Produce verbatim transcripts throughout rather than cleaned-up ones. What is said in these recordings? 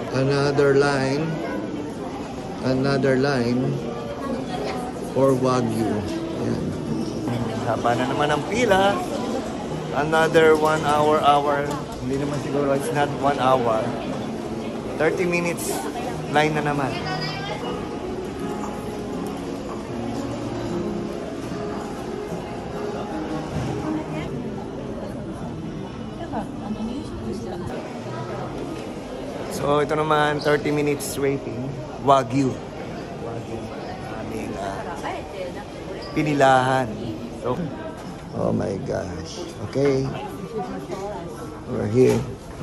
Another line. Another line for Wagyu. Yan. Haba na naman ang pila. Another one hour, hour. Hindi naman siguro, it's not one hour. thirty minutes line na naman. So, ito naman, thirty minutes waiting. Wagyu. Wagyu. Aming uh, pinilahan. So, oh my gosh. Okay. We're here.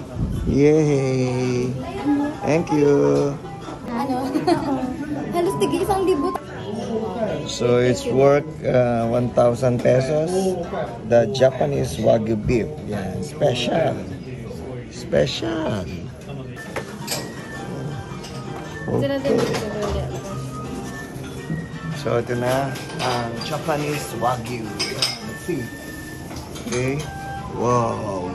Yay! Thank you. Ano? Halos tigi isang libo. So, it's worth uh, one thousand pesos. The Japanese Wagyu beef. Yan. Special. Special. Oh. So, ito na ang Japanese Wagyu beef. Okay? Wow!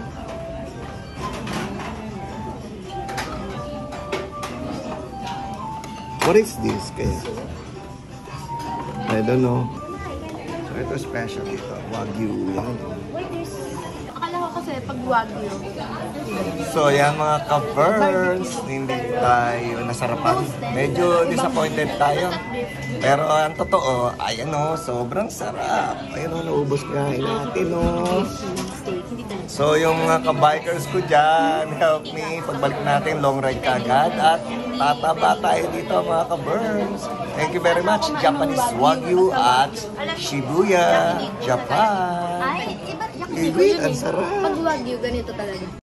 What is this? Kaya? I don't know. So, ito special ito. Wagyu. Akala ko kasi pag Wagyu. So, yan mga ka-burns. Hindi tayo nasarapan. Medyo disappointed tayo. Pero ang totoo, ayan o, sobrang sarap. Ayan o, naubos kain natin o. So, yung mga ka-bikers ko dyan, help me. Pagbalik natin, long ride kagad. At tataba tayo dito mga ka-burns. Thank you very much. Japanese Wagyu at Shibuya, Japan. Ay, iba. Ibig, ang sarap. Pag Wagyu, ganito talaga.